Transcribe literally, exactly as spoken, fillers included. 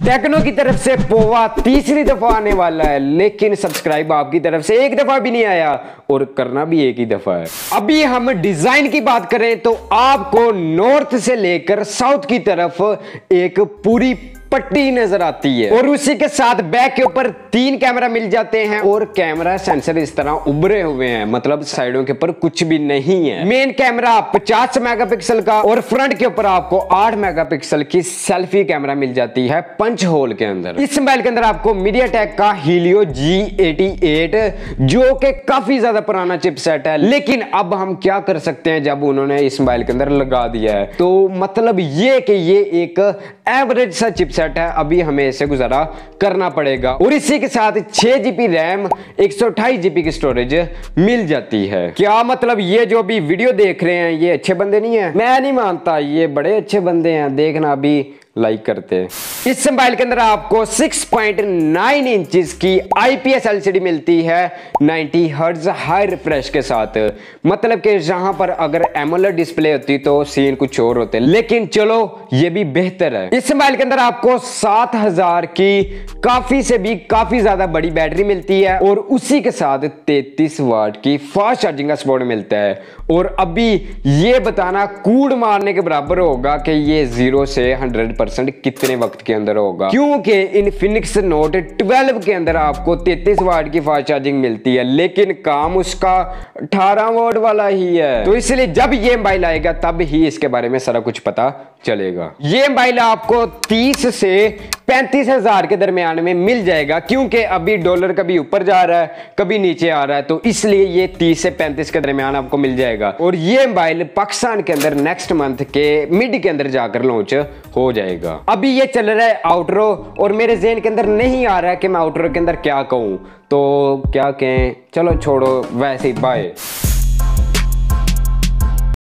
Techno की तरफ से पोवा तीसरी दफा आने वाला है, लेकिन सब्सक्राइब आपकी तरफ से एक दफा भी नहीं आया और करना भी एक ही दफा है। अभी हम डिजाइन की बात करें तो आपको नॉर्थ से लेकर साउथ की तरफ एक पूरी पट्टी नजर आती है और उसी के साथ बैक के ऊपर तीन कैमरा मिल जाते हैं और कैमरा सेंसर इस तरह उभरे हुए हैं, मतलब साइडों के ऊपर कुछ भी नहीं है। मेन कैमरा पचास मेगापिक्सल का और फ्रंट के ऊपर आपको आठ मेगापिक्सल की सेल्फी कैमरा मिल जाती है पंच होल के अंदर। इस मोबाइल के अंदर आपको मीडियाटेक का हीलियो जी एटी एट जो कि काफी ज्यादा पुराना चिपसेट है, लेकिन अब हम क्या कर सकते हैं जब उन्होंने इस मोबाइल के अंदर लगा दिया है, तो मतलब ये कि ये एक एवरेज सा चिपसेट है, अभी हमें इसे गुजारा करना पड़ेगा। और इसी के साथ छह जीबी रैम एक सौ अट्ठाईस जीबी की स्टोरेज मिल जाती है। क्या मतलब ये जो अभी वीडियो देख रहे हैं ये अच्छे बंदे नहीं है? मैं नहीं मानता, ये बड़े अच्छे बंदे हैं, देखना अभी लाइक करते हैं। इस मोबाइल के अंदर आपको छह पॉइंट नौ इंचेस की आईपीएस एलसीडी मिलती है नब्बे हर्ट्ज हाई रिफ्रेश के साथ, मतलब कि जहां पर अगर एमोलेड डिस्प्ले होती तो सीन कुछ और होते, लेकिन चलो ये भी बेहतर है। इस मोबाइल के अंदर आपको सात हज़ार की काफी से भी काफी ज्यादा बड़ी बैटरी मिलती है और उसी के साथ तैंतीस वाट की फास्ट चार्जिंग का सपोर्ट मिलता है। और अभी ये बताना कूड़ मारने के बराबर होगा कि ये जीरो से हंड्रेड परसेंट कितने वक्त के अंदर होगा, क्योंकि इनफिनिक्स नोट ट्वेल्व के अंदर आपको तैंतीस वाट की फास्ट चार्जिंग मिलती है, लेकिन काम उसका अठारह वाट वाला ही है। तो इसलिए जब ये मोबाइल आएगा तब ही इसके बारे में सारा कुछ पता चलेगा। ये मोबाइल आपको तीस से पैंतीस हजार के दरमियान में मिल जाएगा, क्योंकि अभी डॉलर कभी ऊपर जा रहा है कभी नीचे आ रहा है, तो इसलिए ये तीस से पैंतीस के दरमियान आपको मिल जाएगा। और ये मोबाइल पाकिस्तान के अंदर नेक्स्ट मंथ के मिड के अंदर जाकर लॉन्च हो जाएगा। अभी ये चल रहा है आउटरो और मेरे ज़हन के अंदर नहीं आ रहा है कि मैं आउटरो के अंदर क्या कहूं, तो क्या कहें, चलो छोड़ो, वैसे ही बाय।